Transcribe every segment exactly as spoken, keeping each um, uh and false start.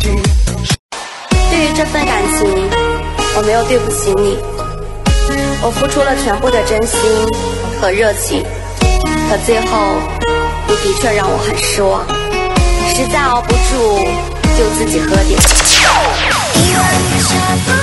对于这份感情，我没有对不起你，我付出了全部的真心和热情，可最后你的确让我很失望，实在熬不住就自己喝点。 遗忘也舍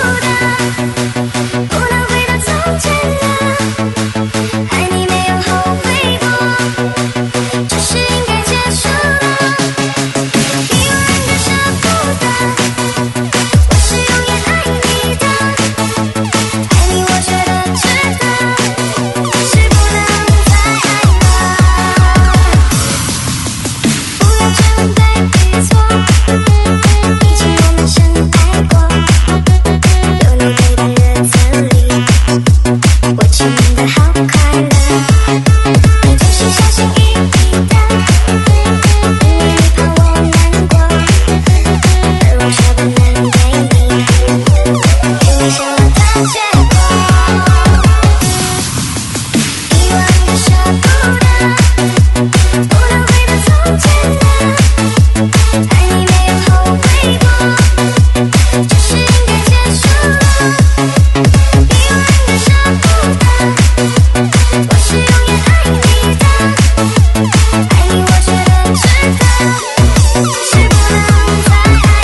不得，不能回到从前了，爱你没有后悔过，只是应该结束了。遗忘也舍不得，我是永远爱你的，爱你我觉得值得，是不能再爱了。不要这样对与错，毕竟我们深爱过，有你陪的日子里，我真的好快乐。你就是小心翼翼的，因为你怕我难过，而我却不能给你因为想要的结果。遗忘也舍不得，不能回到从前了，爱你没有后悔过，只是应该结束了。遗忘也舍不得，我是永远爱你的，爱你我觉得值得，是不能再爱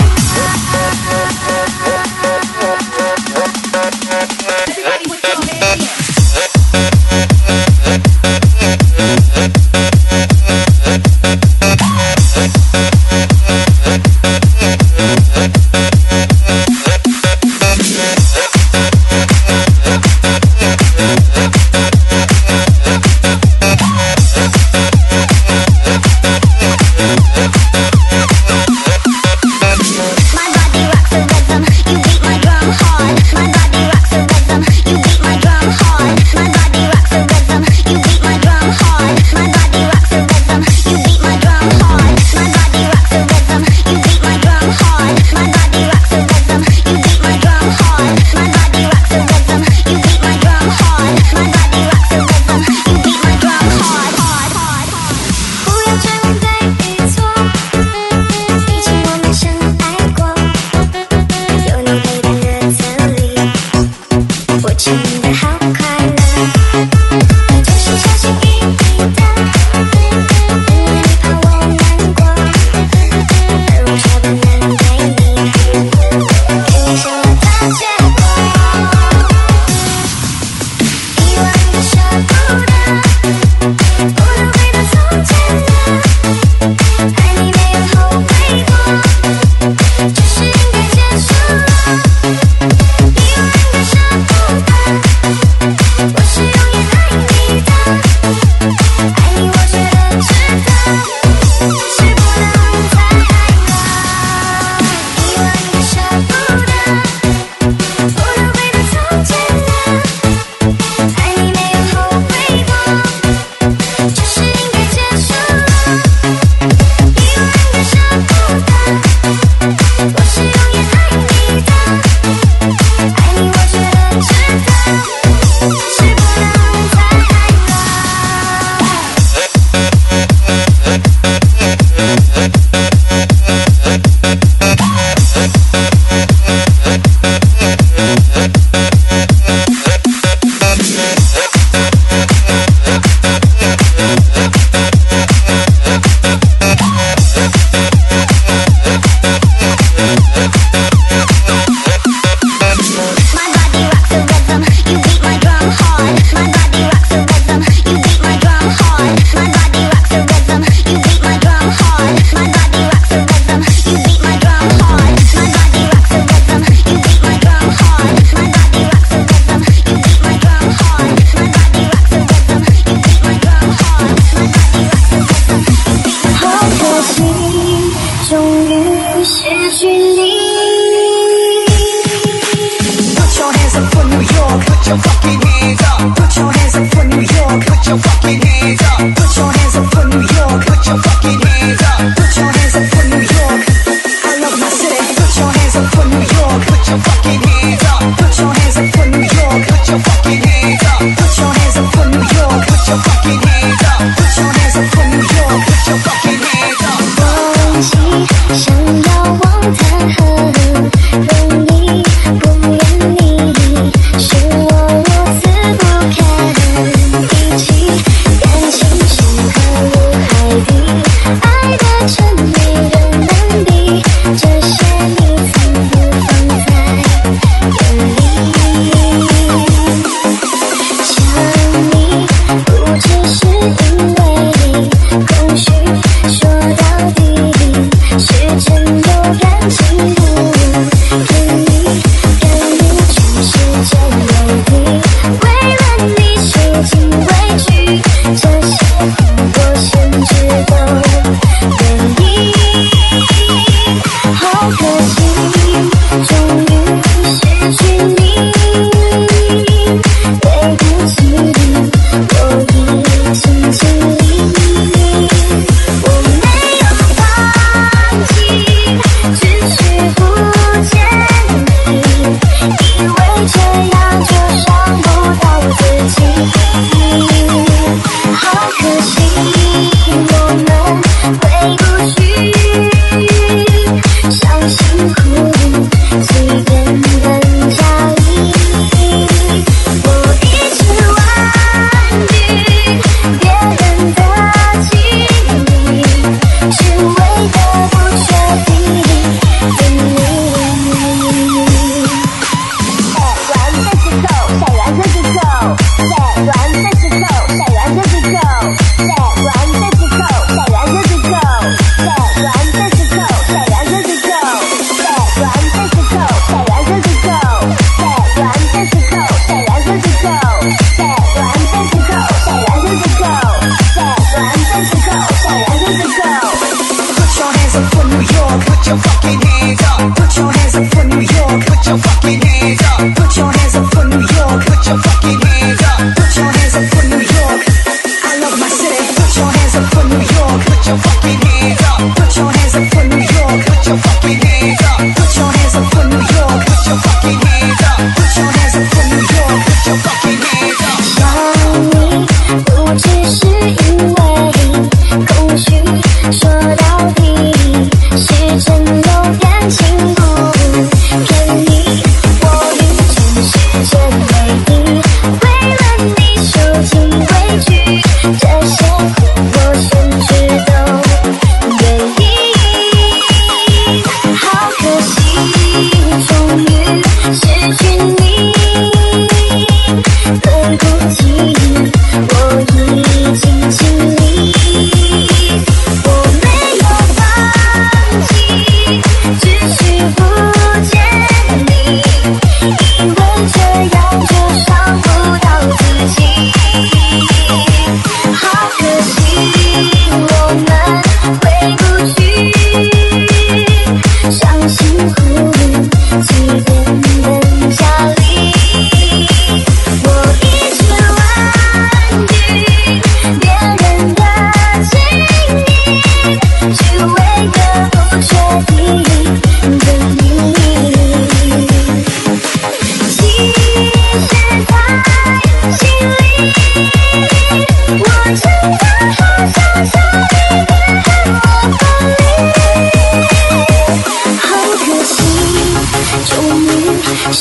想要忘的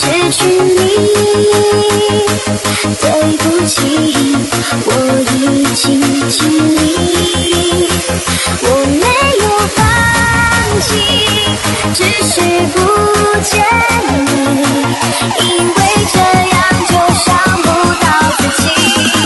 失去你，对不起，我已经尽力，我没有放弃，只是不见你，因为这样就想不到自己，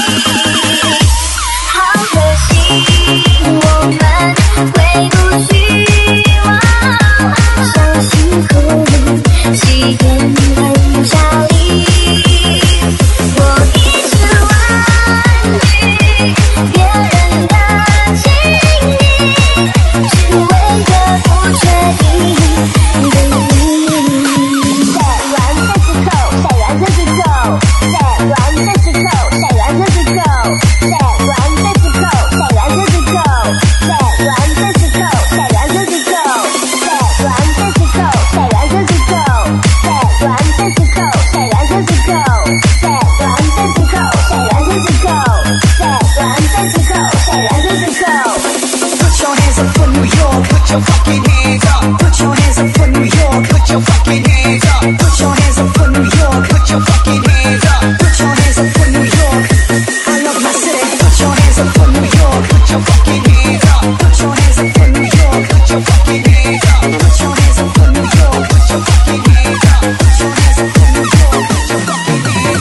好可惜，我们回不去，像星空起点很小力，我一直婉拒别人的情意，只为个不确定的你。Say one physical, say one physical, say one physical, say one physical, say one physical, say one physical, say one physical, say one physical, say one physical, say one physical, say one physical, say one physical, say one physical, say one physical, say one physical, say one physical. Put your hands up for New York, put your fucking hands up. Put your hands up for New York, put your fucking hands up. Put your hands up for New York, put your fucking hands up. Put your hands up for New York. I love my city. Put your hands up for New York, put your fucking hands up. Put your hands up for New York, put your fucking hands up. Put your hands up for New York, put your fucking hands up. Put your hands up for New York, put your fucking hands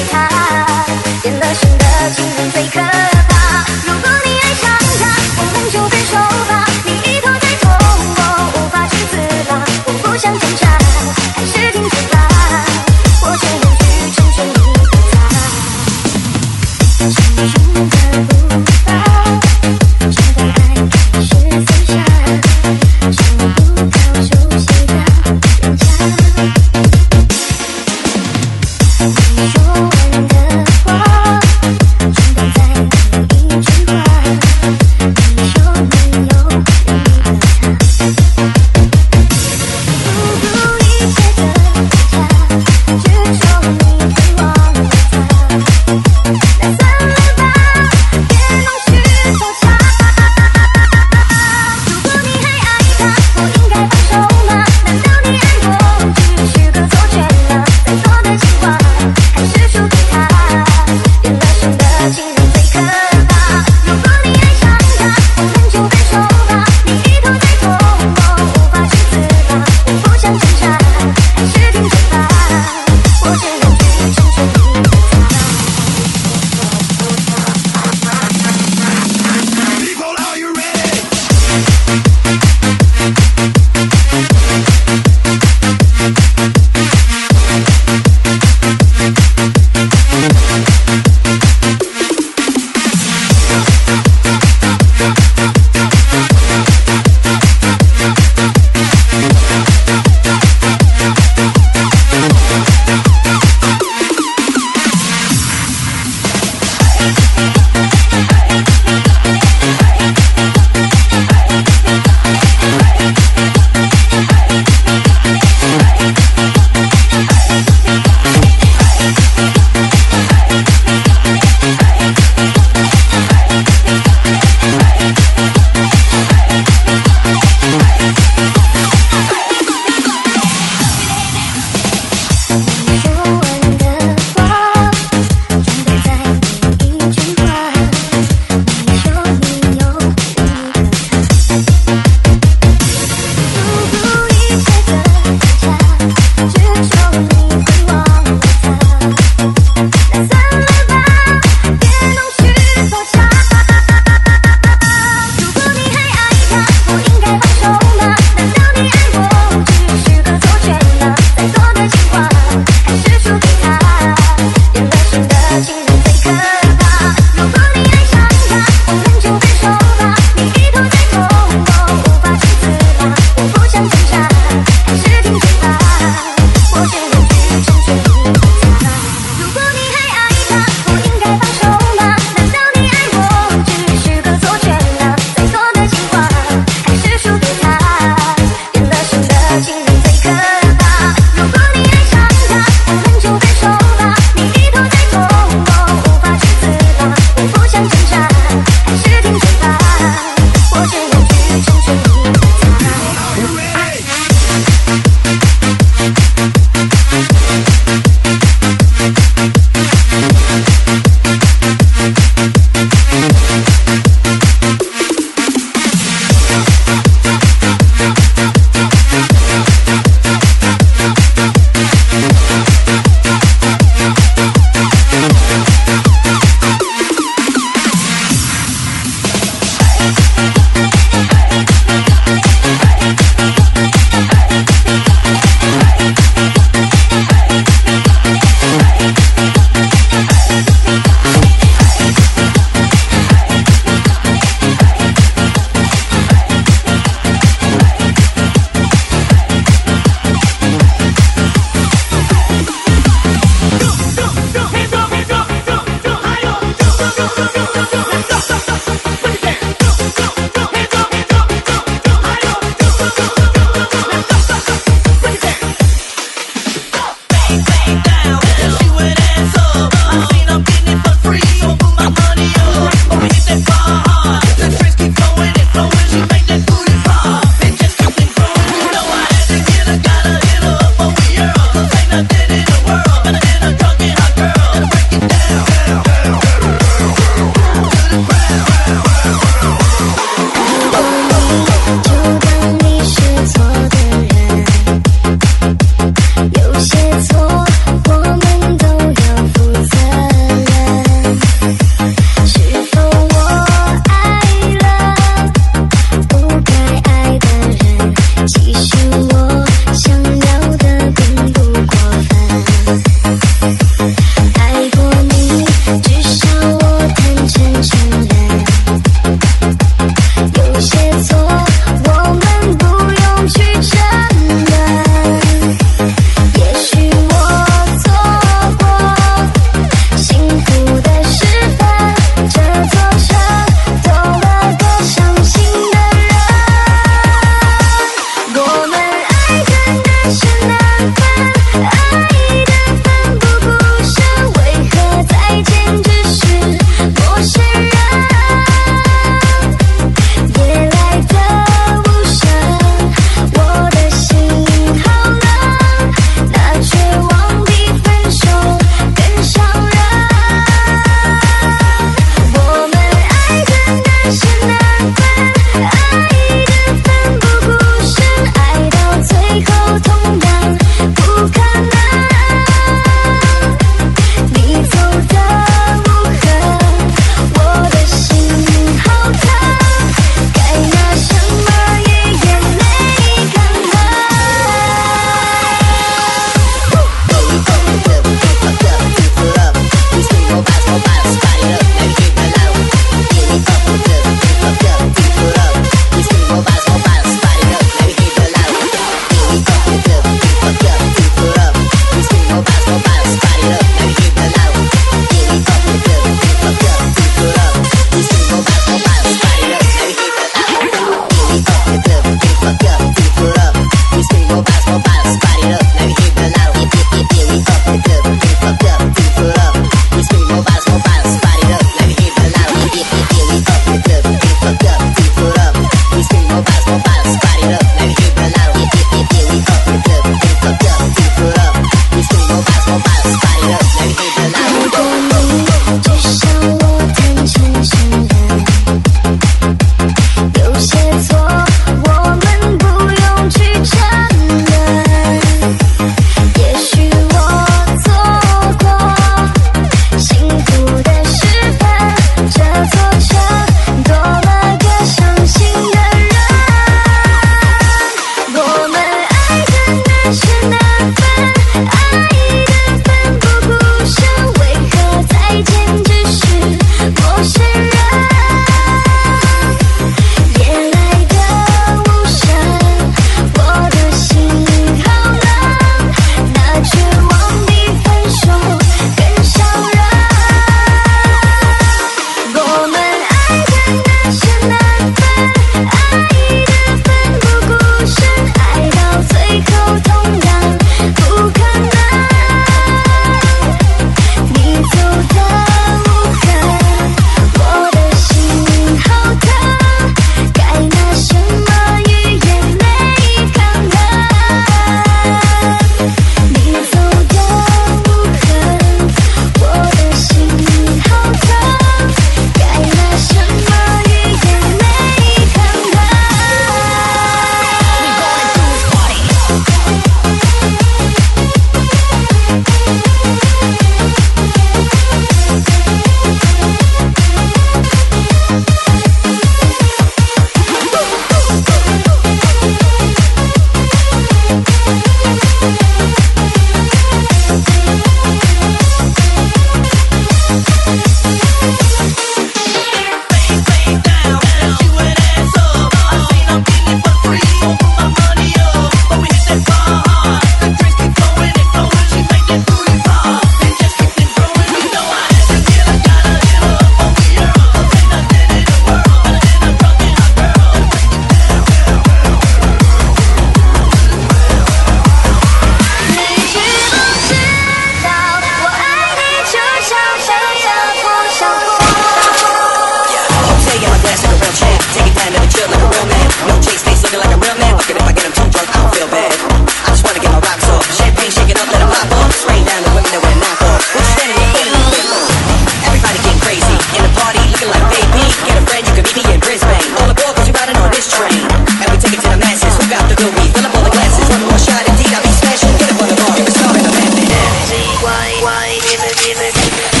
about the glory. Fill up all the glasses, one more shot, indeed I'll be special. Get up on the bar, you're a star in the method. Why, why, give it, give it, give it.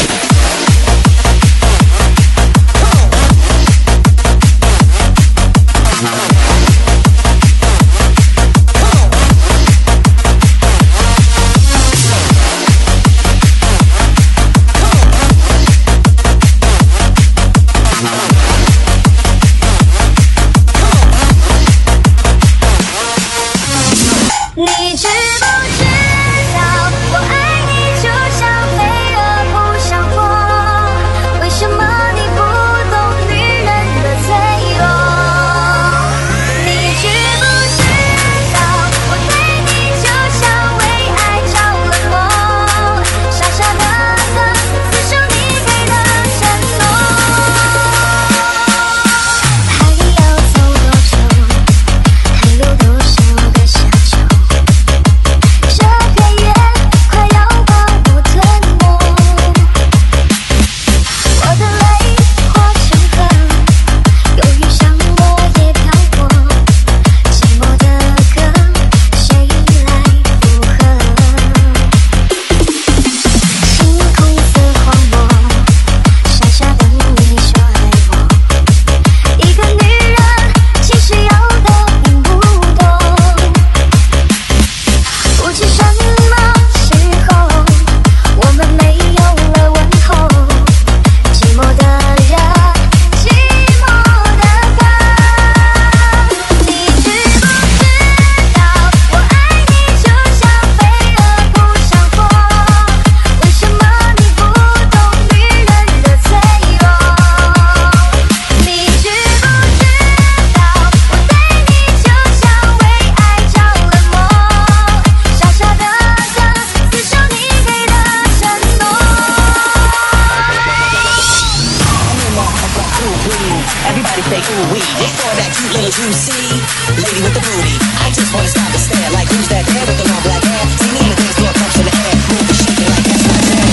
你知不知道，我爱你就像飞蛾扑向火，为什么你不懂女人的脆弱？你知不知道，我对你就像为爱着了魔，傻傻的等，死守你给的承诺。还要走多久？还有多少个夏秋？这片叶快要把我吞没，我的泪化成河，忧郁像落叶飘过，寂寞的歌，谁来附和？星空色荒漠，傻傻等你说爱我。一个女人其实要的并不多。不知什么时候，我们没有了问候，寂寞的人，寂寞的歌。你知不知道，我爱你就像飞蛾扑向火，为什么你不懂女人的脆弱？你知不知道，我对你就像为爱着了魔，傻傻的等，死守你给的承诺。 Everybody say ooh wee. They saw that cute little juicy lady with the booty. I just wanna stop and stare like who's that there with the long black hair? See me in the dance floor, pumps in the air, moving, shaking like that's my jam.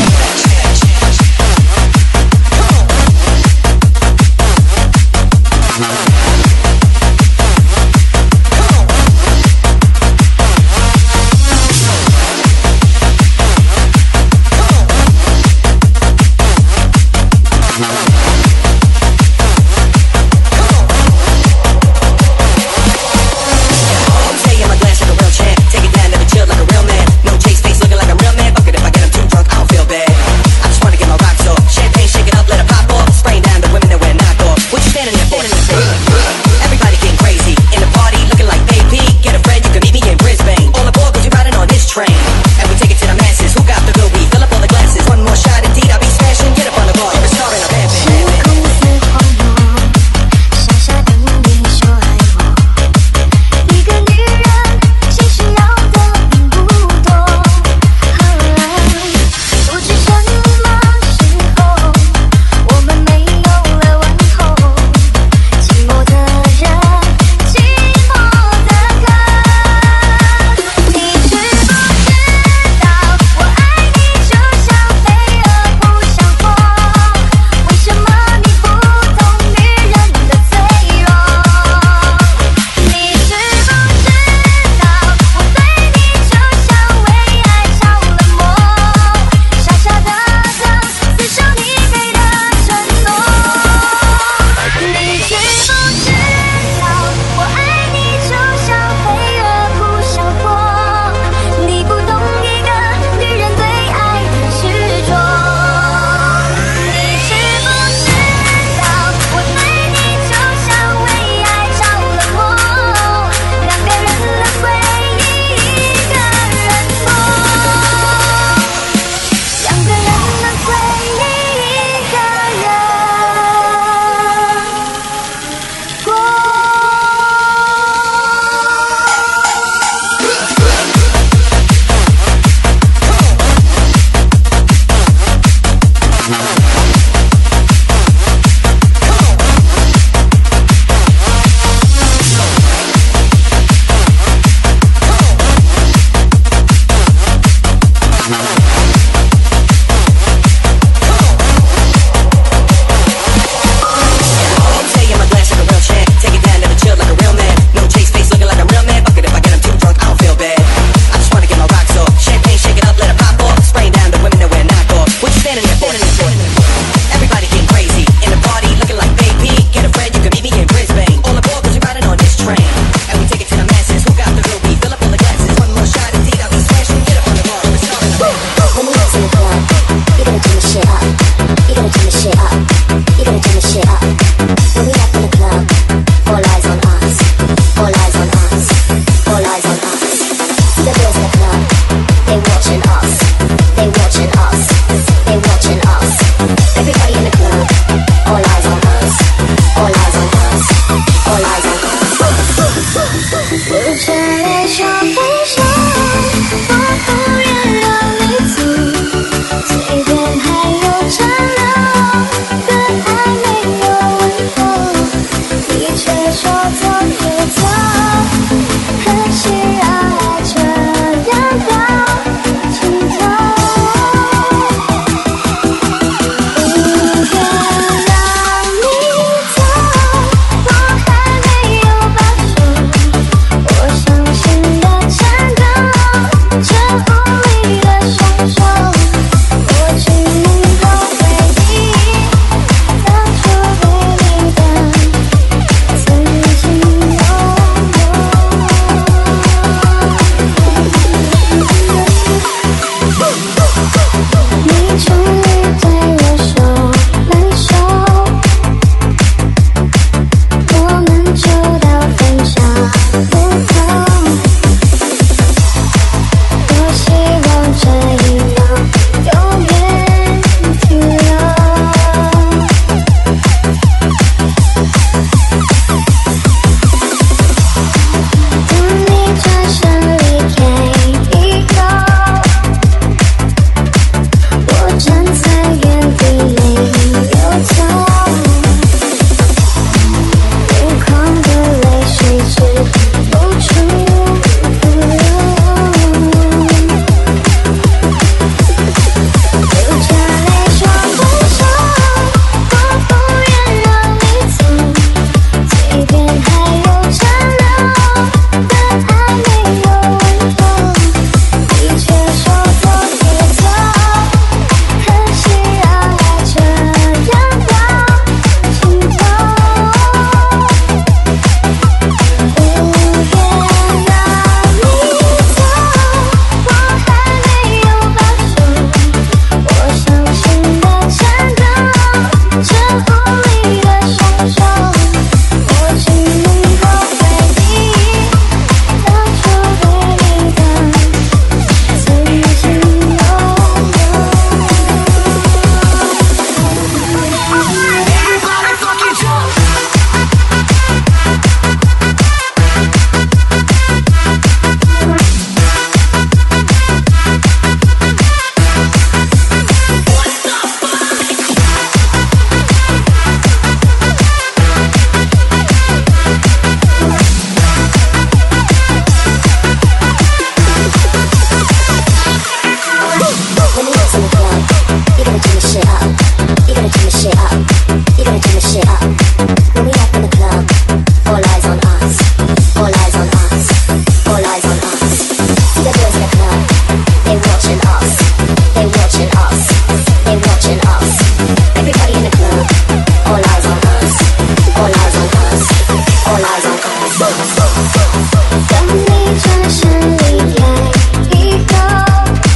当你转身离开以后，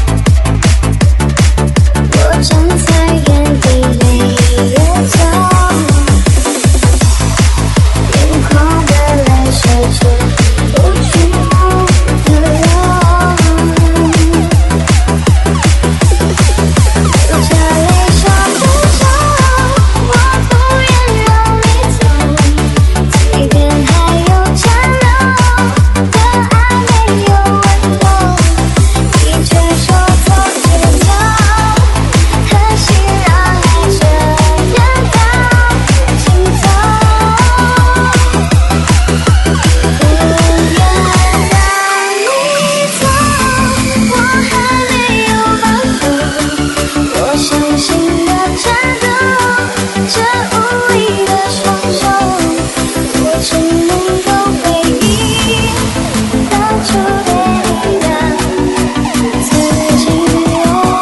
我站在原地没有走，眼眶的泪水止不住的流。流着泪说分手，我不愿让你走，即便还有残留的爱没有温柔，你却说走就走，狠心让爱这样到尽头。不愿让你走，我还没有放手，我相信的战斗，这无力的双手，我只能够回忆当初对你的自己拥有。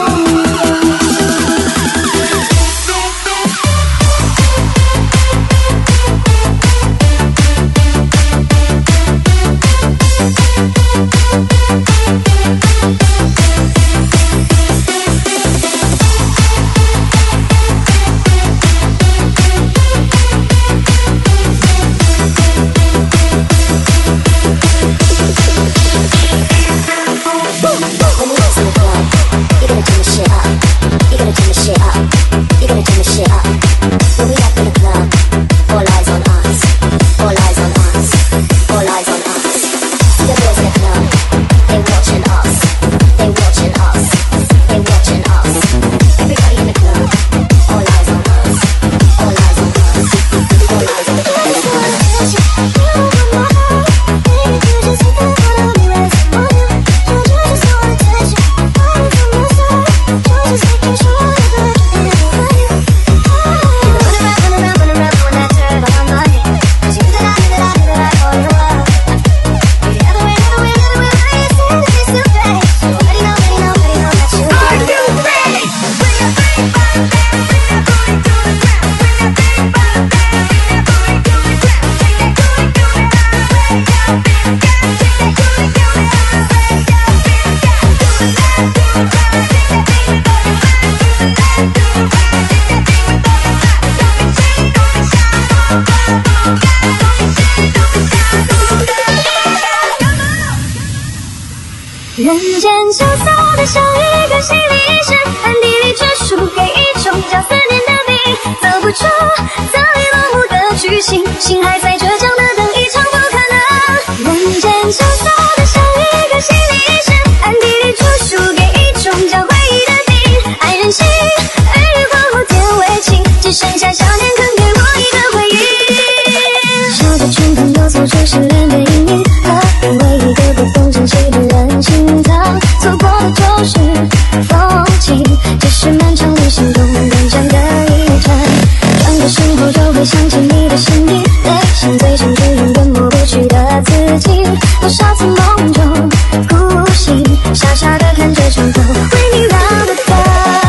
人间潇洒的像一个心理医生，暗地里却输给一种叫思念的病，走不出早已落幕的剧情，心还在倔强的等一场不可能。人间潇洒的像一个心理医生，暗地里却输给一种叫回忆的病，爱任性，而日光后见为情，只剩下想念肯给我一个回应。笑着群朋友走出失恋的阴影，和唯一个不风筝起的人心脏，错过的就是风景，这是漫长旅行中短暂的一程。转个身后就会想起你的身影，内心最深处永远抹不去的自己，多少次梦中孤醒，傻傻的看着窗口为你绕的灯。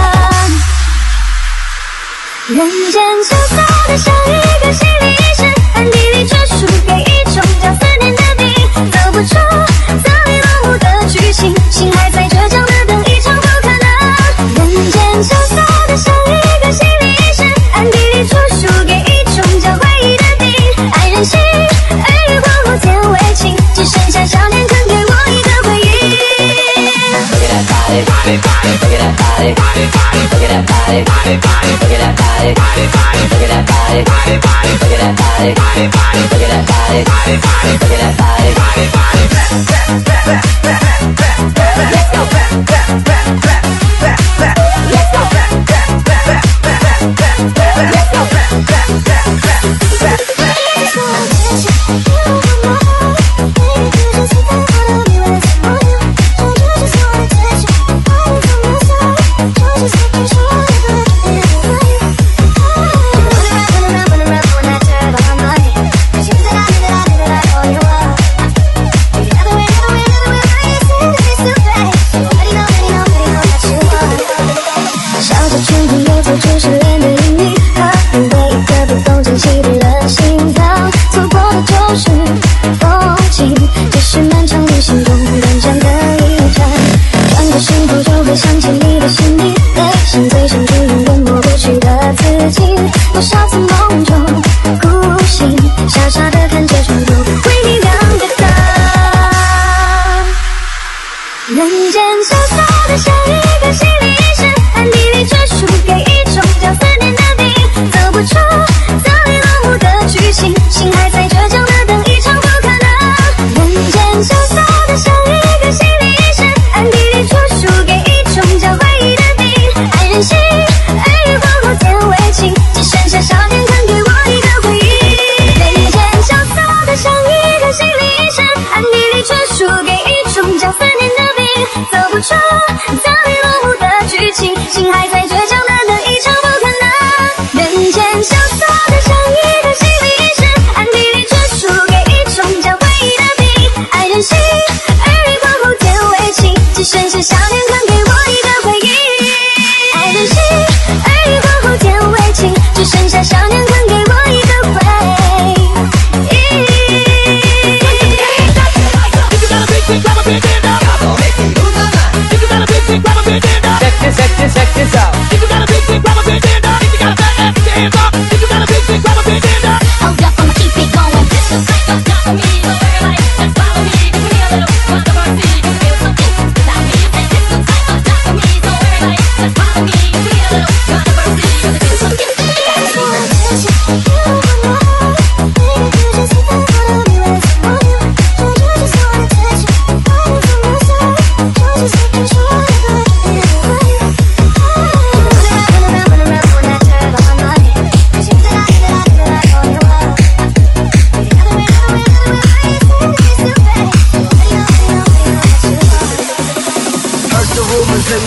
人间潇洒的像一个心理医生，暗地里却输给一种叫思念的病，走不出早已落幕的剧情，心还在倔强的等一场不可能。人间潇洒的像一个心理医生，暗地里却输给一种叫回忆的病，爱任性，而日光后见为情，只剩下想念肯给我一个回应。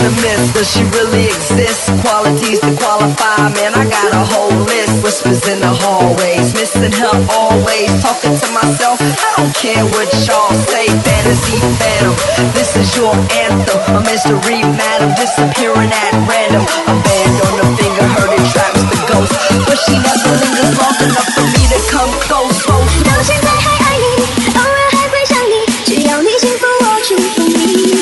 the midst. Does she really exist? Qualities to qualify, man, I got a whole list. Whispers in the hallways, missing her always. Talking to myself, I don't care what y'all say. Fantasy phantom, this is your anthem. A mystery madam, disappearing at random. A band on the finger, heard it traps the ghost, but she never lingers long enough for me to come close. So 到现在还爱你，偶尔还会想你，只要你幸福，我祝福你。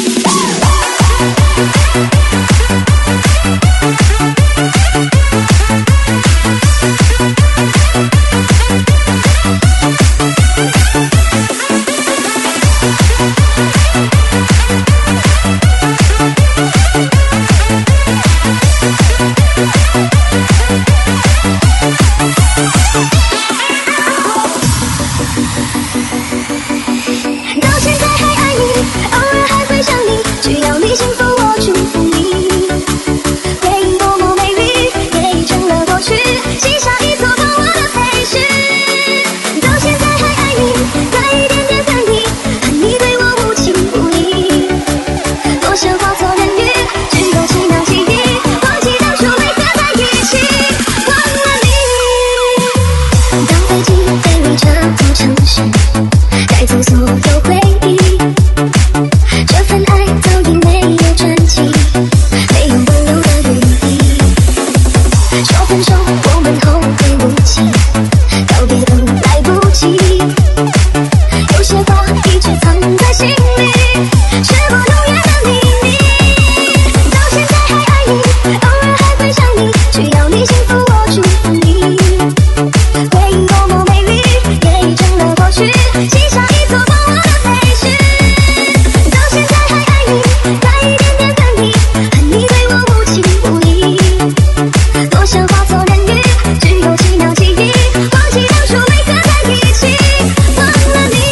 到现在还爱你，偶尔还会想你，只要你幸福，我祝福你。回忆多么美丽，也已成了过去，写下一座帮我的废墟。到现在还爱你，带一点点恨意，恨你对我无情无义。多想化作人鱼，只有奇妙记忆，忘记当初为何在一起，忘了你。当飞机飞离这座城市，带走所有回忆，这份爱早已没有传奇，没有温柔的余地。说分手，我们后会无期，告别都来不及。有些话一直藏在心里，是不如愿的秘密。到现在还爱你，偶尔还会想你，只要你幸福，我祝福你。回忆多么美丽，也已成了过去，写下一座帮我的废墟。到现在还爱你，带一点点恨意，恨你对我无情无义。多想化作人鱼，只有奇妙记忆，忘记当初为何在一起，忘了你。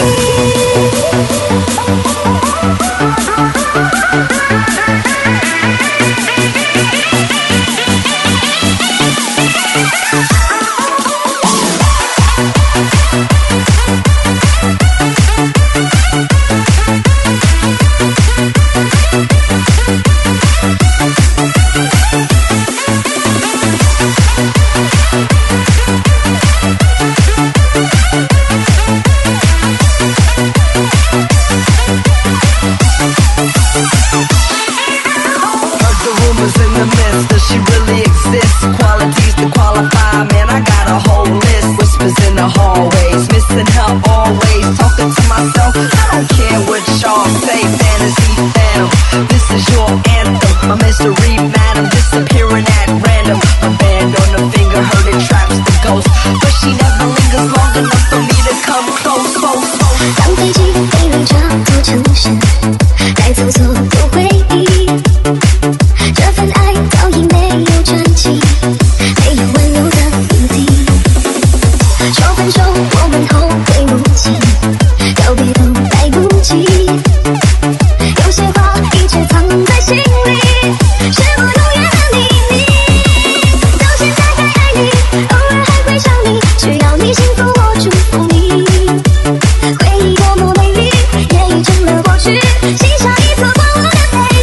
Heard the rumors in the midst. Does she really exist? Qualities to qualify, man, I got a whole list. Whispers in the hallways, missing her always. Talking to myself, I don't care what y'all say. Fantasy phantom, this is your anthem. My mystery madam, disappearing at random. A band on the finger, heard it traps the ghost, but she never lingers long enough for me to come close. So, so. 当飞机飞离这座城市，带走所有回忆，这份爱早已没有传奇，没有温柔的余地。说分手，我们后会无期，告别都来不及。有些话一直藏在心里，是不如愿的秘密。到现在还爱你，偶尔还会想你，只要你幸福，我祝福你。回忆多么美丽，也已成了过去，写下一座帮我的废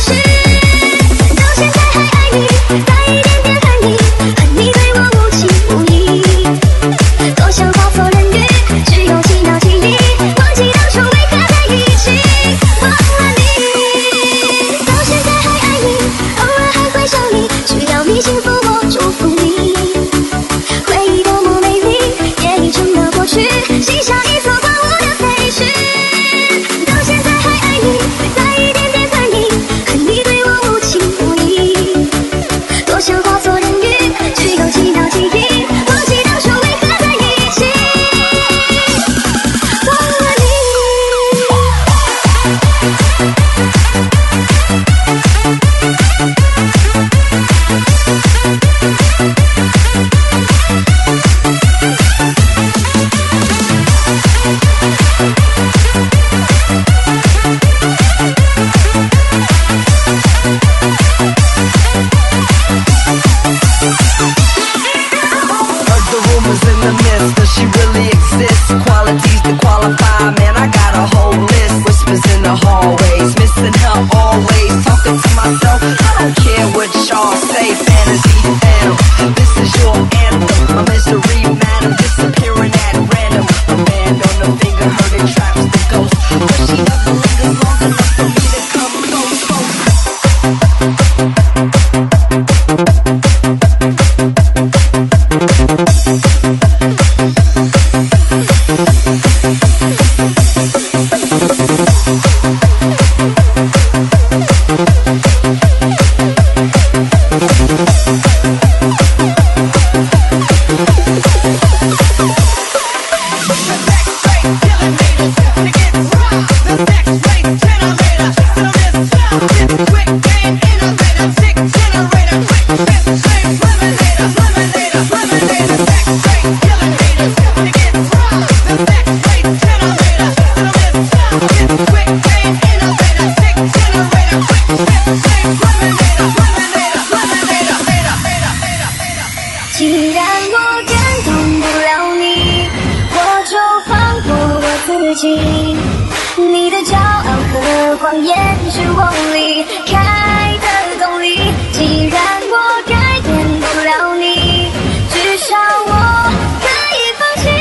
你的骄傲和谎言是我离开的动力。既然我改变不了你，至少我可以放弃。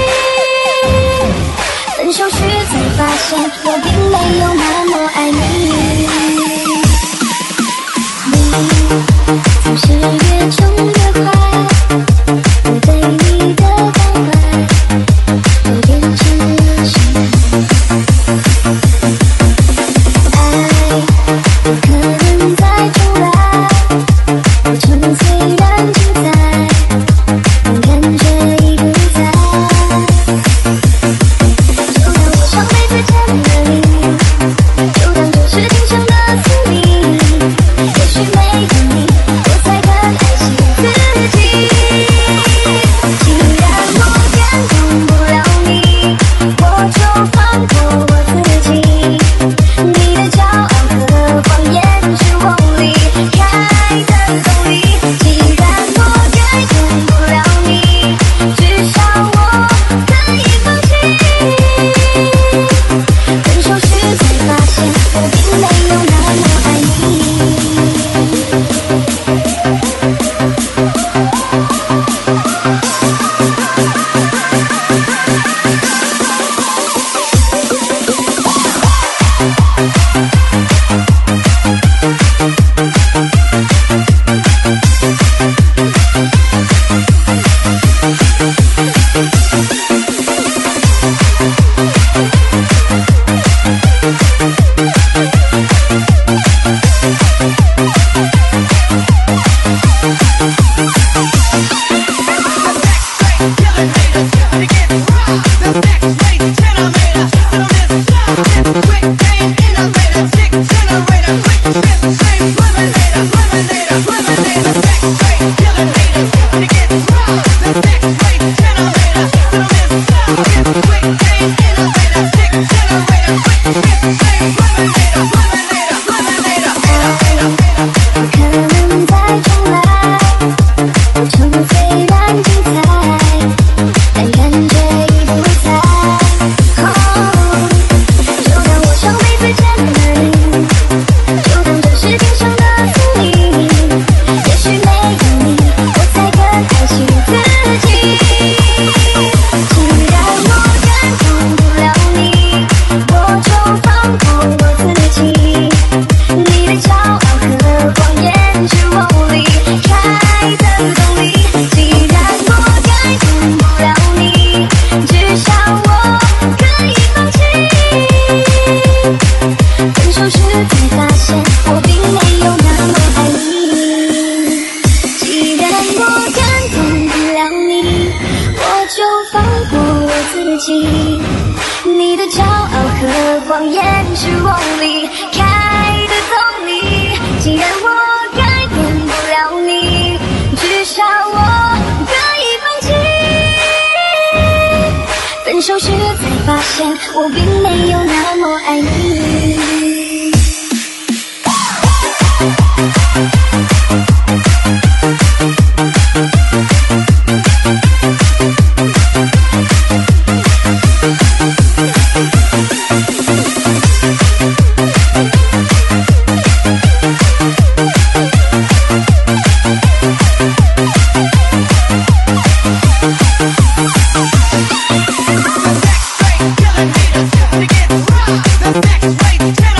分手时才发现，我并没有那么爱你。你总是越冲越快，我对你的关怀都变成了伤害。爱不可能再重来，过程虽然精彩，但感觉已不在。就当我上辈子欠了你，就当这是今生的宿命。也许没有你，我才更爱惜自己。既然我感动不了你，我就放过我自己。你的骄傲和谎言是我离开的动力。既然我改变不了你，至少我可以放弃。分手时才发现，我并没有那么爱你。你的骄傲和谎言是我离开的动力。既然我改变不了你，至少我可以放弃。分手时才发现，我并没有那么爱你。 Killing haters to get raw. The next way to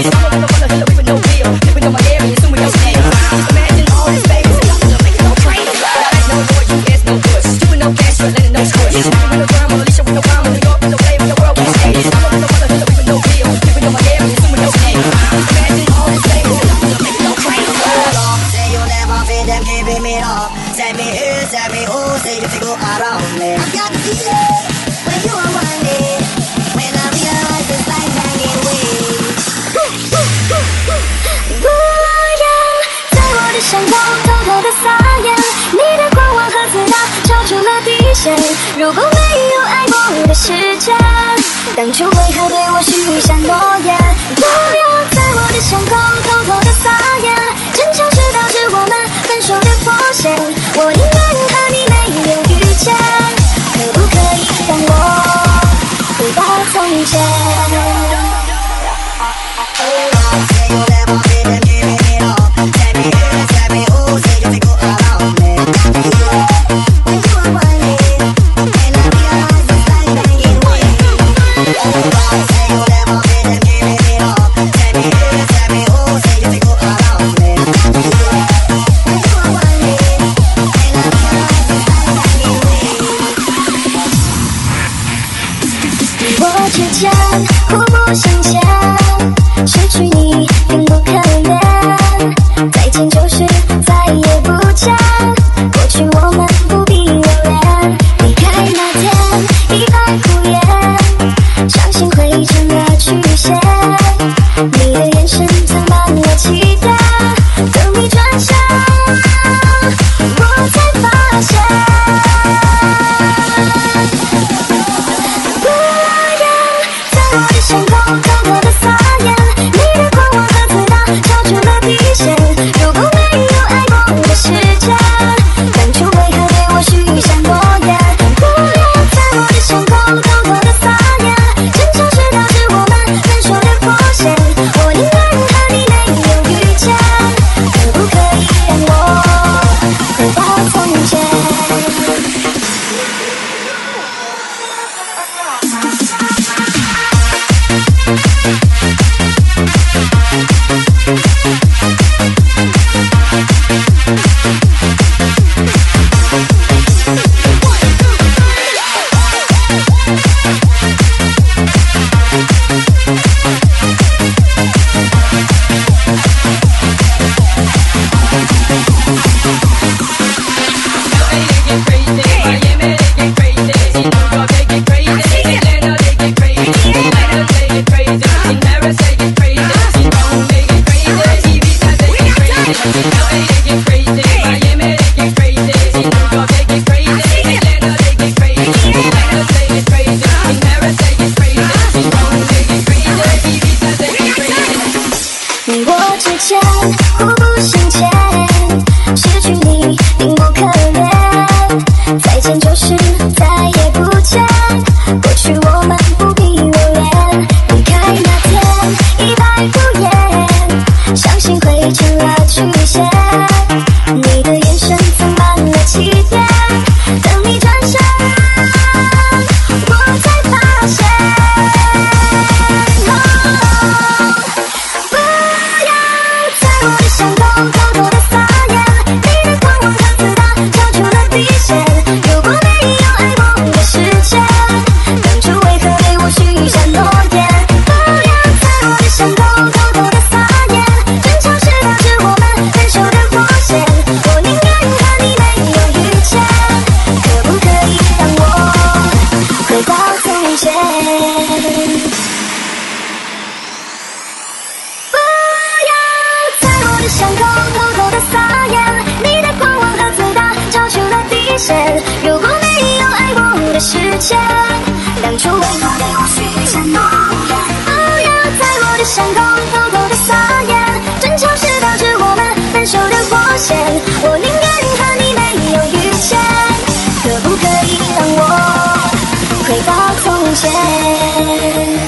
如果没有爱过的时间，当初为何对我许下诺言？不要在我的巷口偷偷的撒野，争吵是导致我们分手的破线。我宁愿和你没有遇见，可不可以让我回到从前？互不相欠，失去你并不可怜，再见就是再也不见，过去我们不必留恋。离开那天一百敷衍，伤心会成了曲线，你的眼神藏满了期待，等你转身我才发现，我的巷口偷偷的撒野，你的狂妄和自大超出了底线。如果没有爱过的时间，当初为何对我许下诺言？不要在我的巷口偷偷的撒野，争吵是导致我们分手的破线。我宁愿和你没有遇见，可不可以让我回到从前？你我之间互不相欠，失去你并不可怜，再见就是再也不见，过去我们不必留恋。离开那天一百敷衍，伤心会成了曲线，你的眼神藏满了欺骗，等你转身我才发现，我的巷口偷偷的撒野，你的狂妄和自大超出了底线。如果没有爱过的时间，当初为何对我许下诺言？不要在我的巷口偷偷的撒野，争吵是导致我们分手的破线。我宁愿和你没有遇见，可不可以让我回到从前？巷口偷偷的撒野，你的狂妄和自大超出了底线。如果没有爱过的时间，当初为何对我许下诺言？不要在我的巷口偷偷的撒野，争吵是导致我们分手的破线。我宁愿和你没有遇见，可不可以让我回到从前？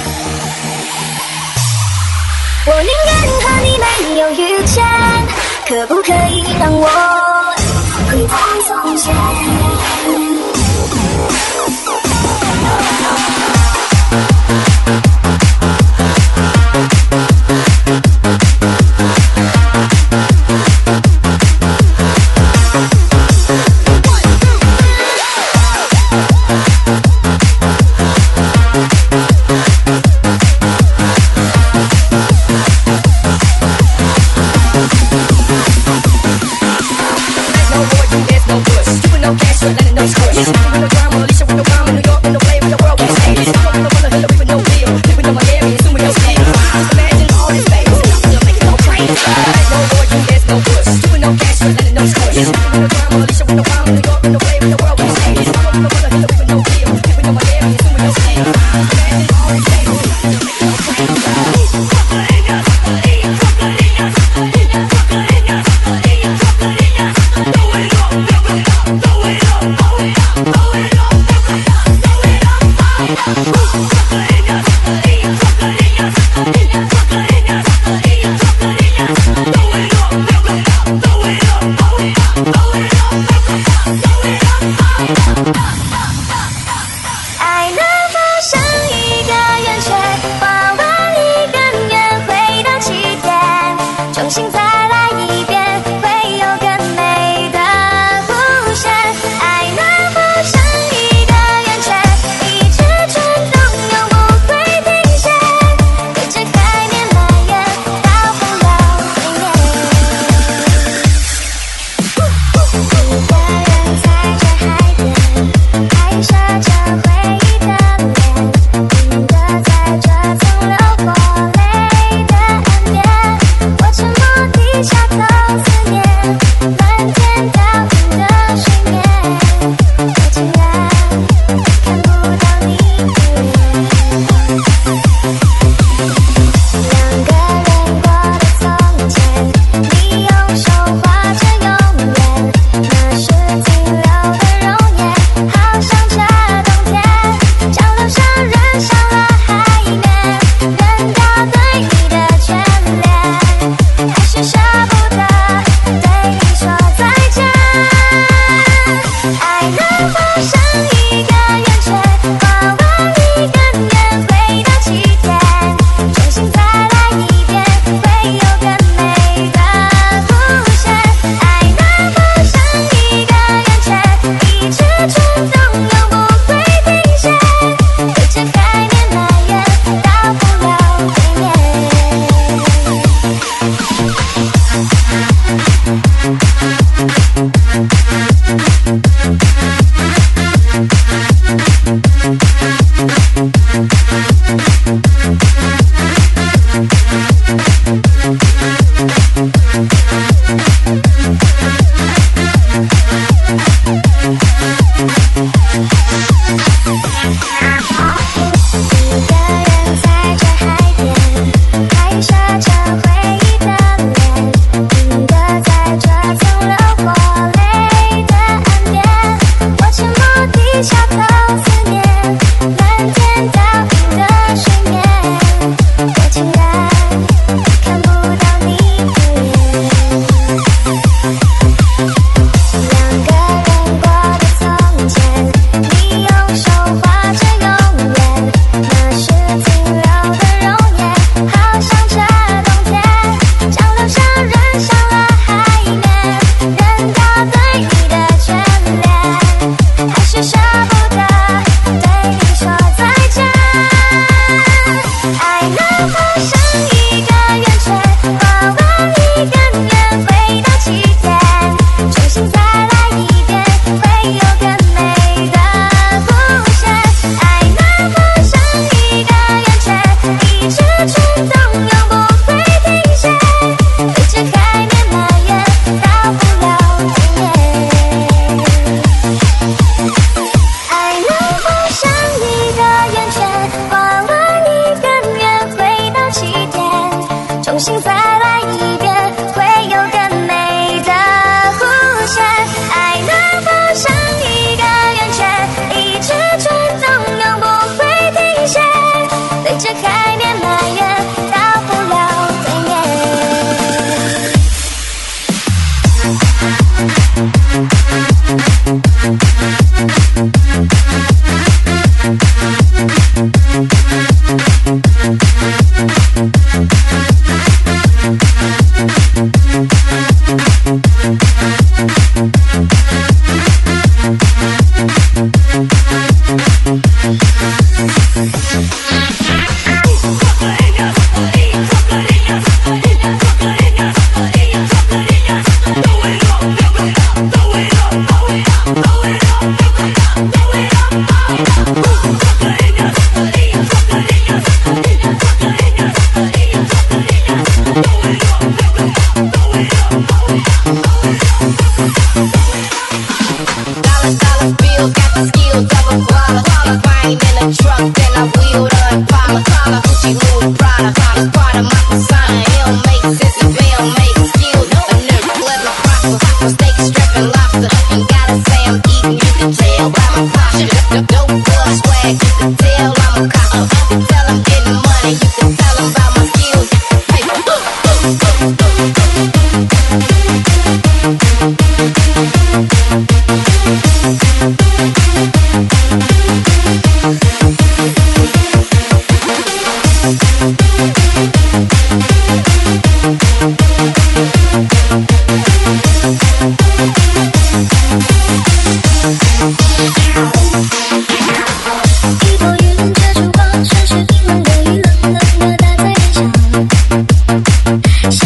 我宁愿和你没有遇见，可不可以让我回到从前？ 重新再来一遍，会有更美的弧线。爱能否像一个圆圈，一直转动，永不会停歇，对着海面蔓延到不了对面。一个人在这海边，拍摄着回忆的脸，定格在这曾流过泪的岸边。我沉默地下头思念，漫天倒映的水面，我竟然看不到你的脸。两个人过的从前，你用手画着永远，那是停留的容颜，好像这冬天将留下人上了海面，扔掉对你的眷恋，还是舍不得对你说再见。爱能否像一个圆圈，画完一个圆回到起点，重新再来一遍，会有更美的弧线。爱能否像一个圆圈，一直转动，永不会停歇，对着海面蔓延到不了对面。一个人在这海边，拍摄着回忆的脸，定格在这曾流过泪的岸边。我沉默地下头思念，漫天倒映的水面，我竟然看不到你的脸。两个人过的从前，你用手画着永远，那是停留的容颜，好像这冬天将留下人上了海面，扔掉对你的眷恋，还是舍不得对你说再见。爱能否像一个圆圈，画完一个圆回到起点，重新再来一遍，会有更美的弧线。爱能否像一个圆圈，一直转动，永不会停歇，对着海面蔓延到不了对面。爱能否像一个圆圈，画完一个圆回到起点，重新再来一遍，会有更美的弧线。爱能否像一个圆圈，一直转动，永不会停歇，对着海面蔓延到不了对面。 Dollar, dollar bill, got the skill, double baller. If I ain't in the truck, then I wheel the Impala. Gucci, Louis, Prada, Prada, my persona. It don't make sense if it don't make skills. A nigga let me prosper, steak, strip, and lobster. Ain't gotta say I'm eating, you can tell by my posture. Dope boy swag, you can tell I'm a copper. You can tell I'm getting money, you can tell 'em about my skills. Paper, uh, uh, uh, uh.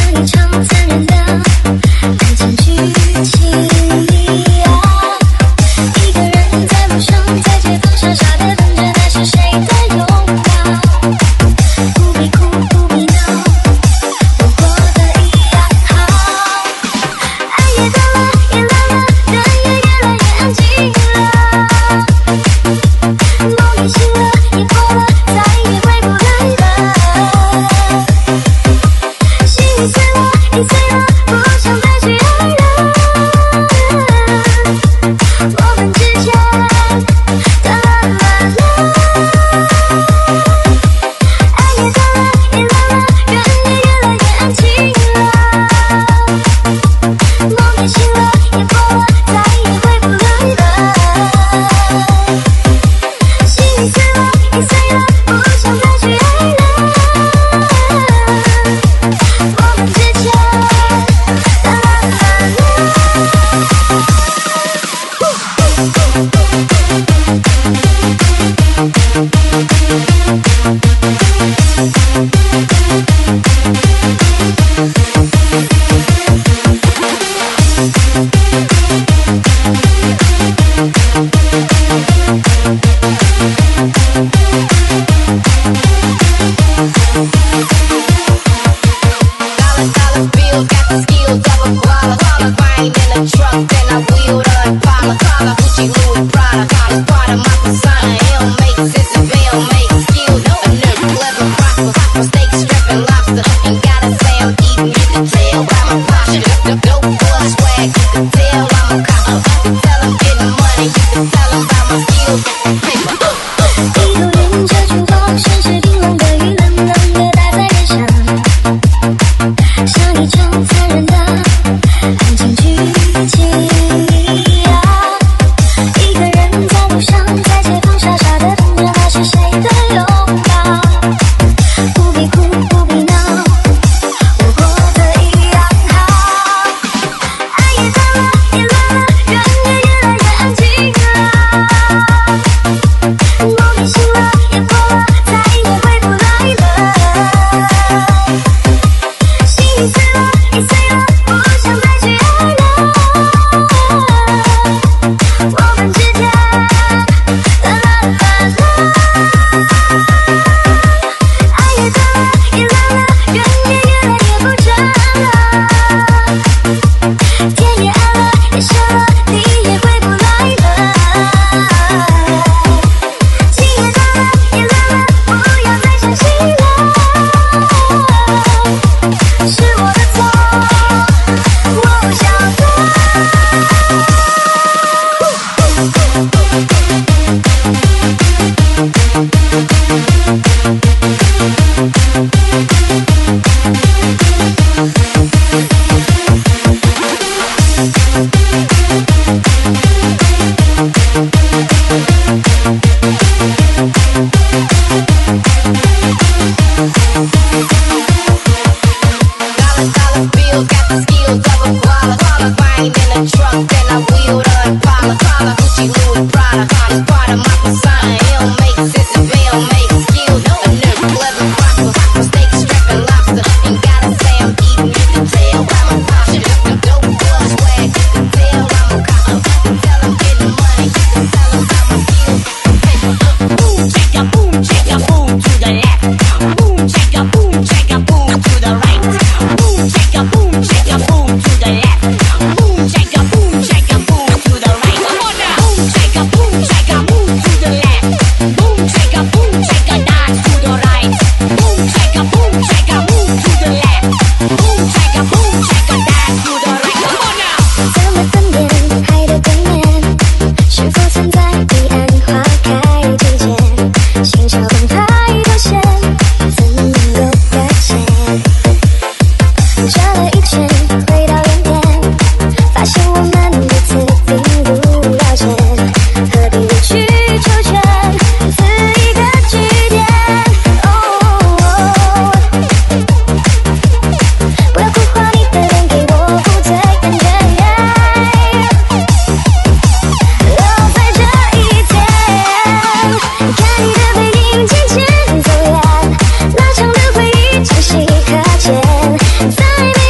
在没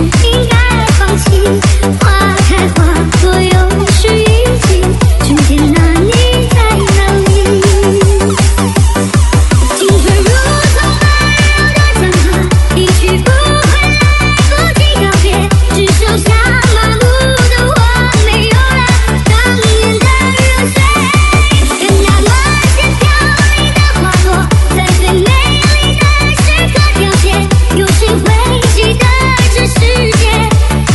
应该放弃。花开花落又是雨季，春天那你在哪里？青春如同漫游的江河，一去不回，来不及告别，只剩下麻木的我，没有了当年的热血。看那满天飘零的花朵，在最美丽的时刻凋谢，有谁会记得这世界？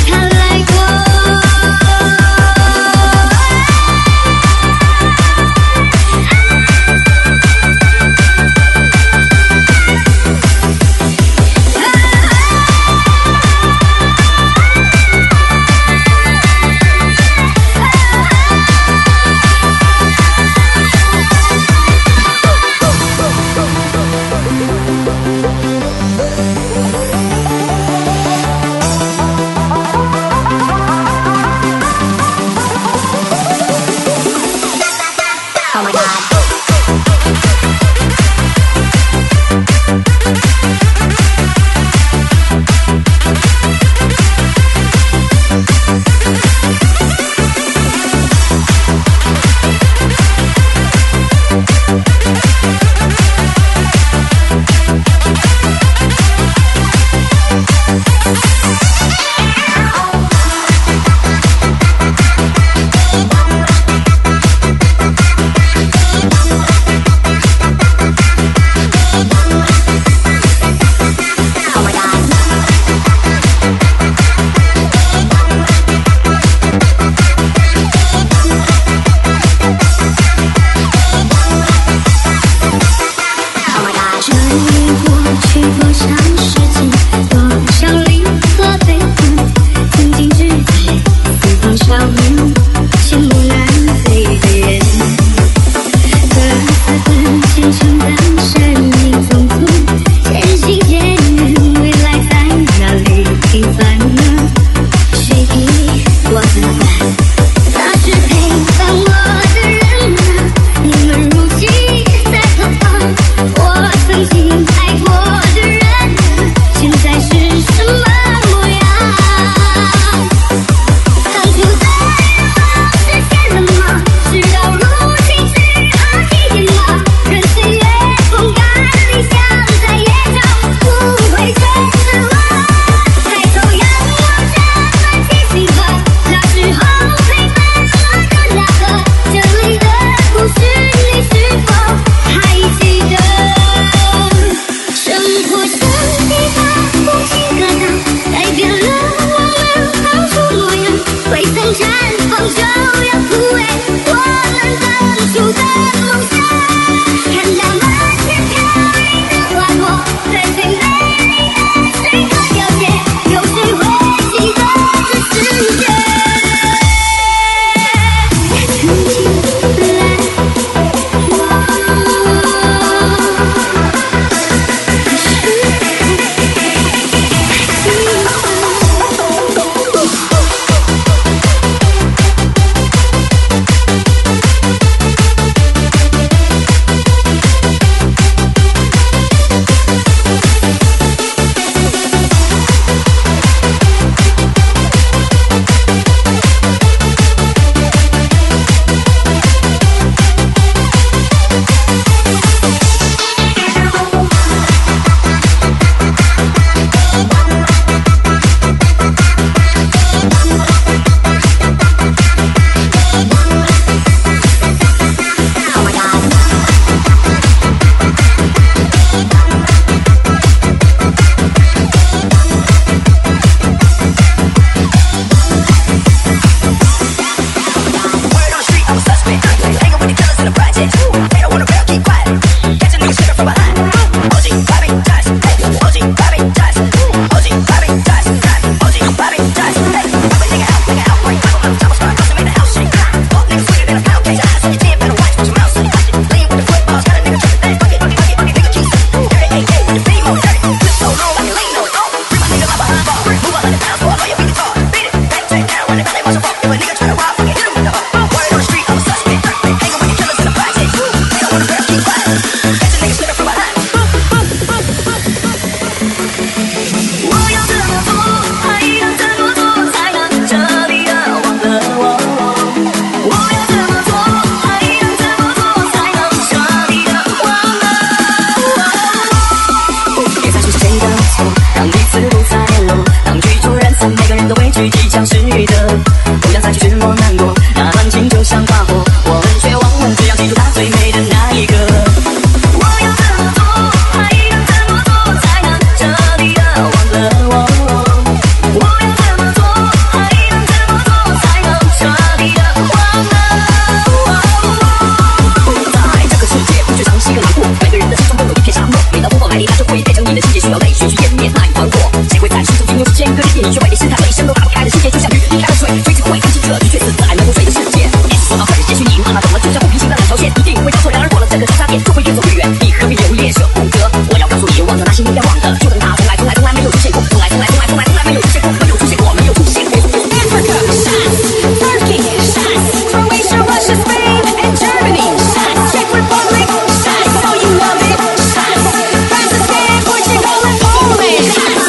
些唯美是他这一生都打不开的世界，就像鱼离开了水，追求会安静着，却是自爱没有水的世界。一直说到开始，也许你慢慢懂了，就像不平行的两条线，一定会交错，然而过了这个交叉点，就会越走越远。你何必留恋舍不得？我要告诉你，忘了那些应该忘的，就等它从来从来从来没有出现过，从来从来从来从来从来没有出现过，没有出现过，没有出现过。Africa shots, Turkey shots, Croatia, Russia, Spain and Germany shots, Czech Republic shots, so you love it shots, France, Spain, Portugal and Poland shots.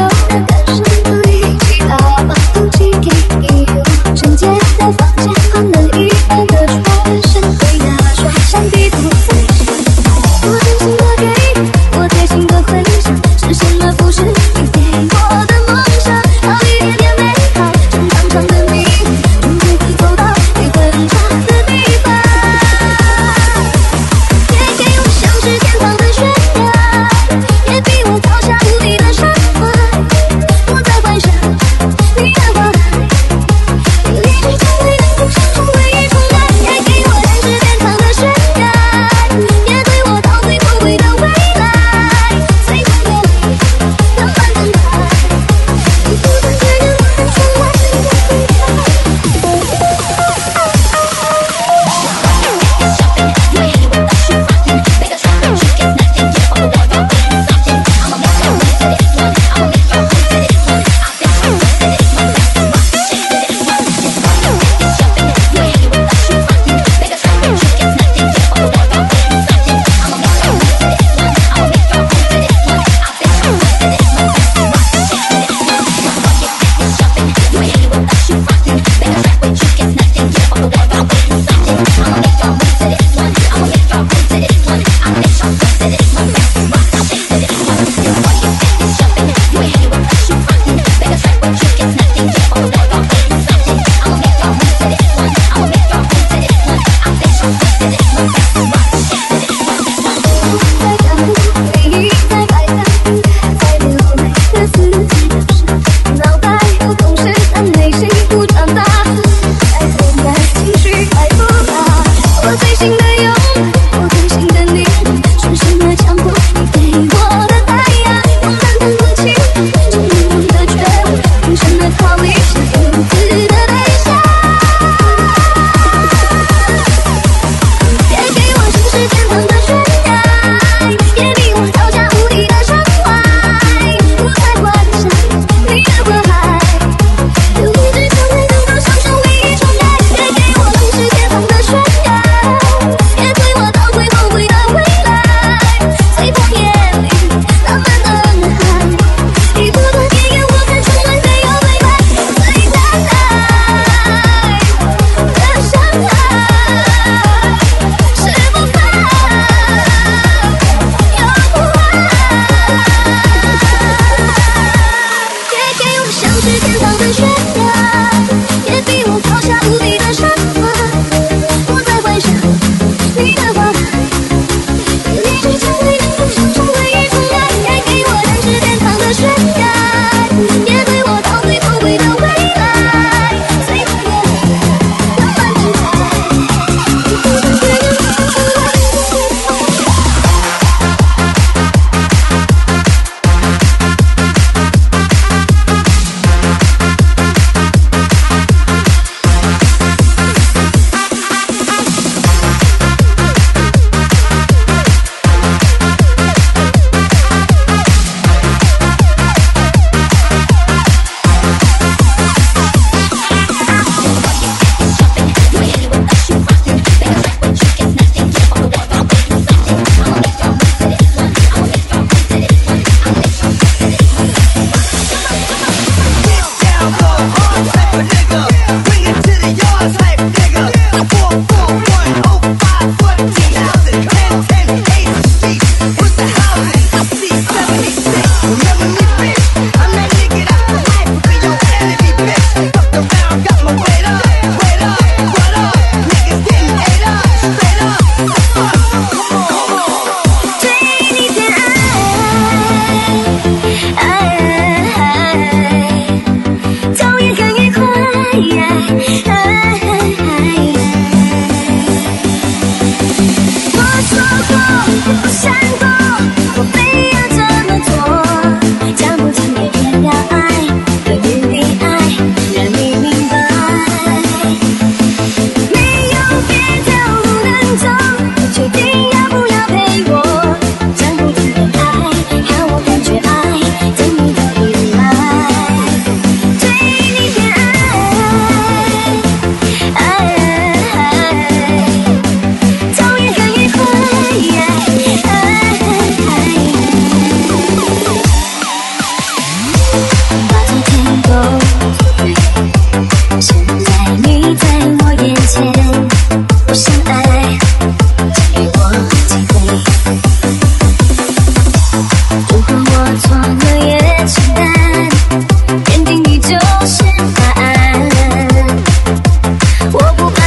Hãy subscribe cho kênh Ghiền Mì Gõ để không bỏ lỡ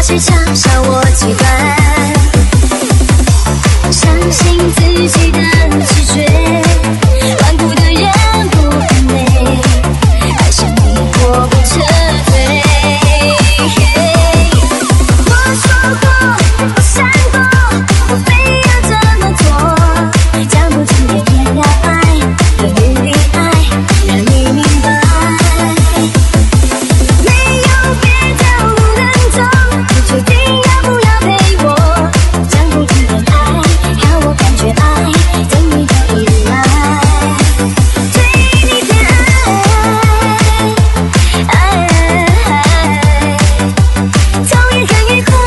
谁嘲笑我极端，相信自己的直觉，顽固的人不很美，爱上你我不撤退。我说过我闪过，我非要这么做，讲不尽的天涯爱，等于离爱，让你明白。没有别的路能走，你决定要不要陪我？讲不尽的爱，让我感觉爱，等你的依赖，对你的爱，痛也很愉快。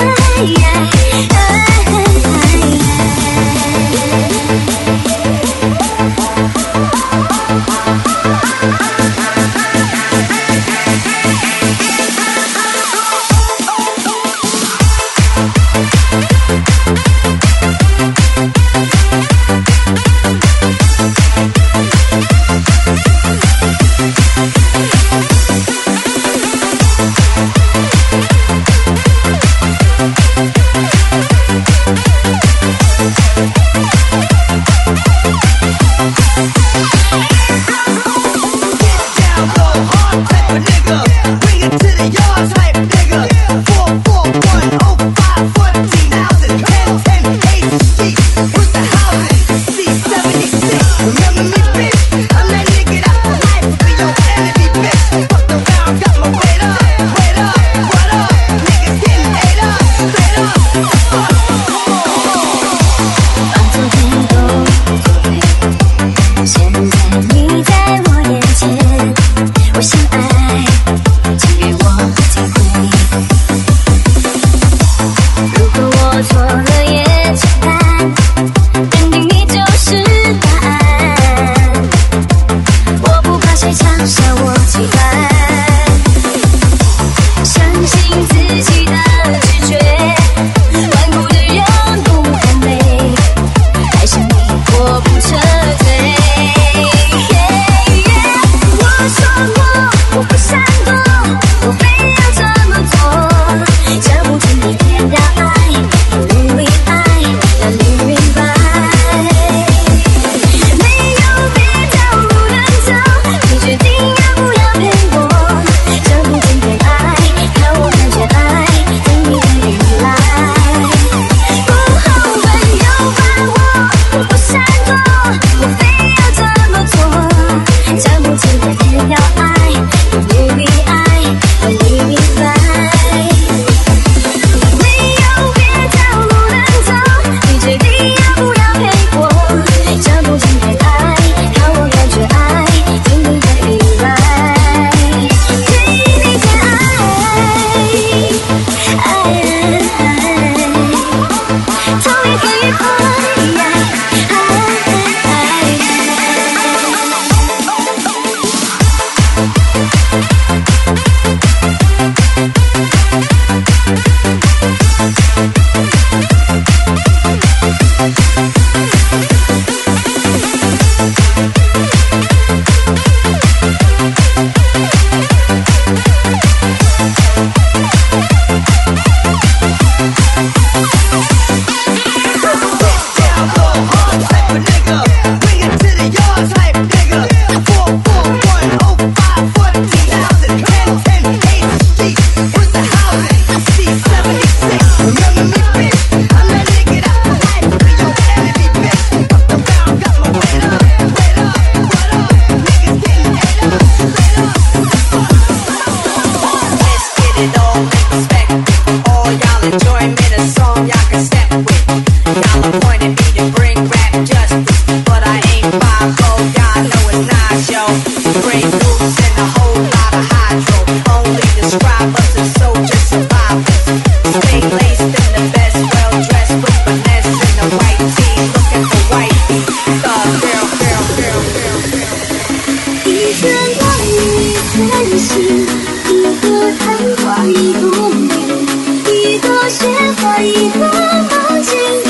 一朵雪花，一朵梦境。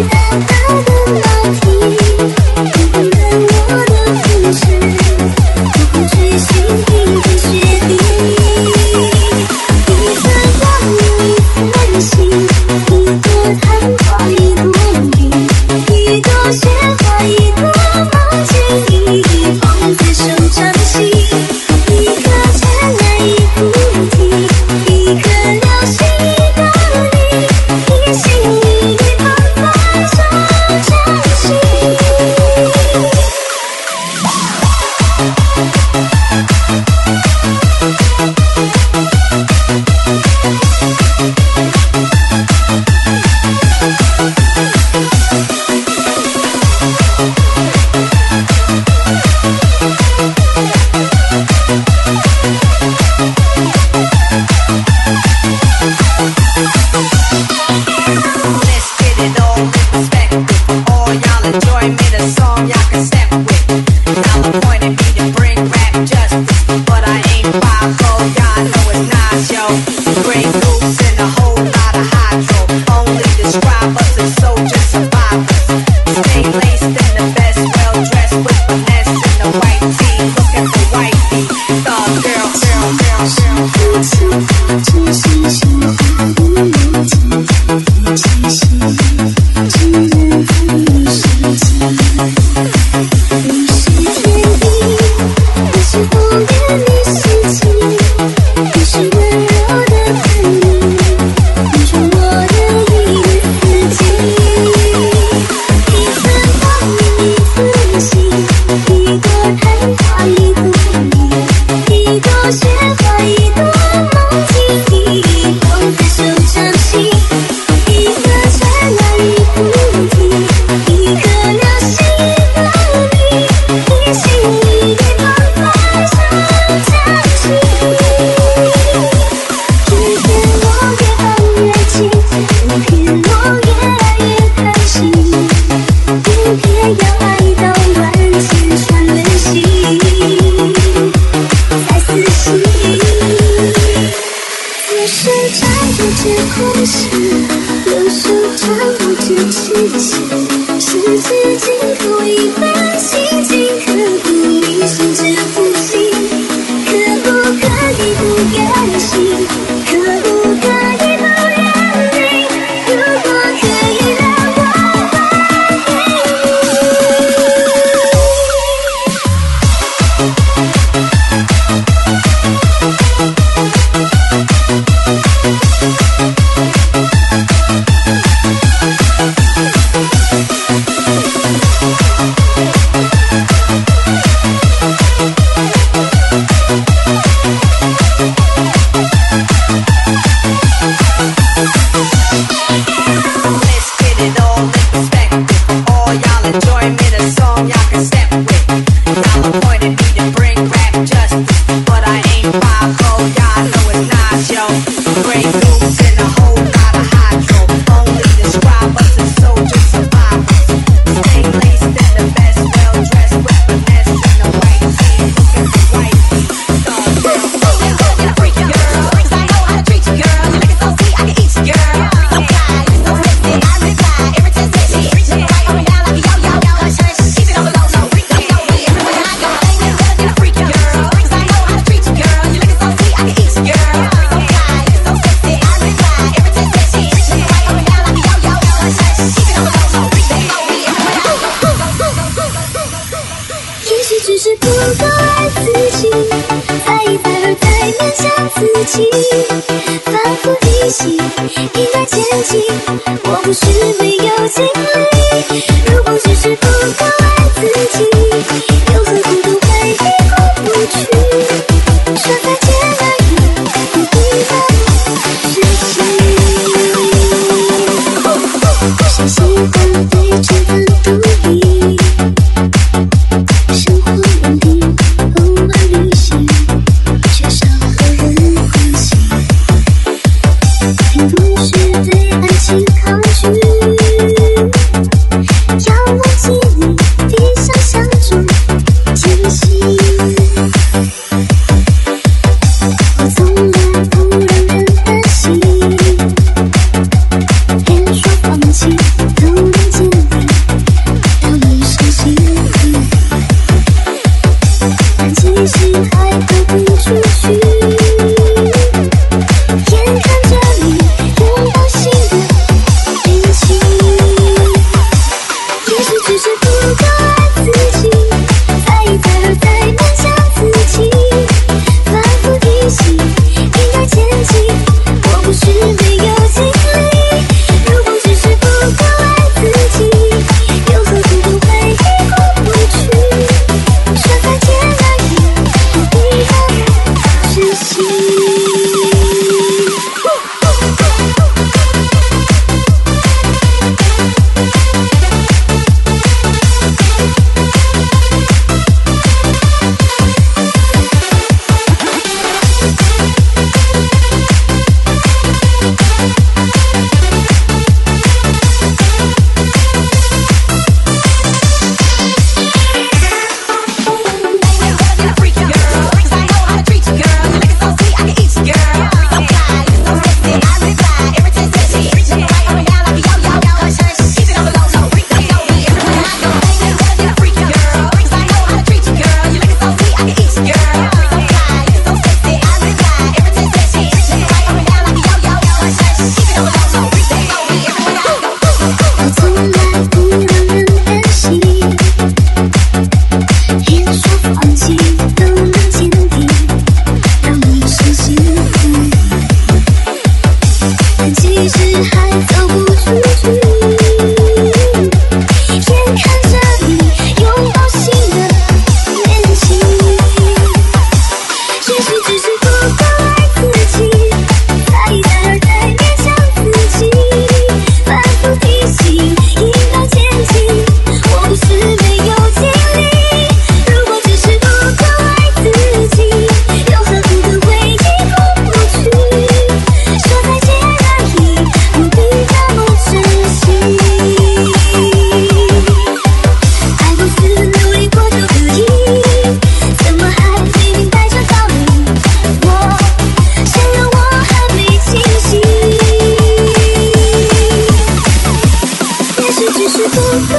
要忘记你的想象中，简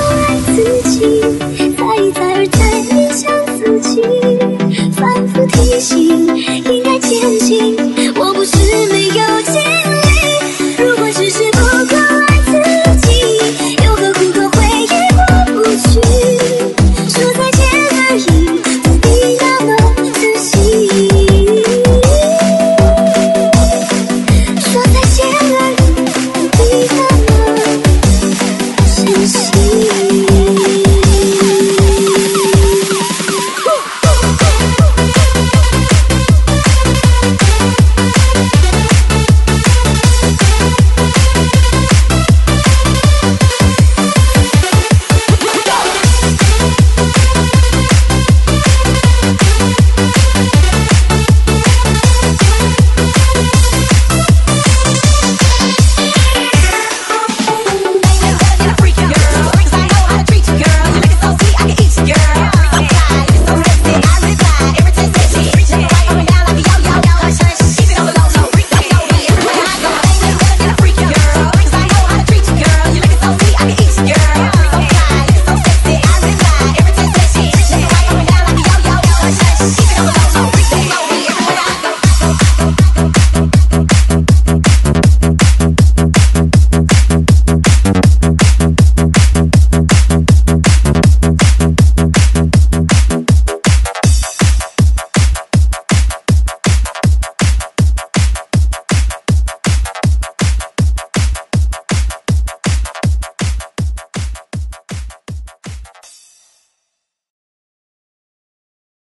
爱自己，再一再而再勉强自己，反复提醒应该前进。我不是没有尽力，如果只是不够爱自己，有何苦口回忆过不去？说再见而已，不必那么仔细。说再见而已，不必那么珍惜。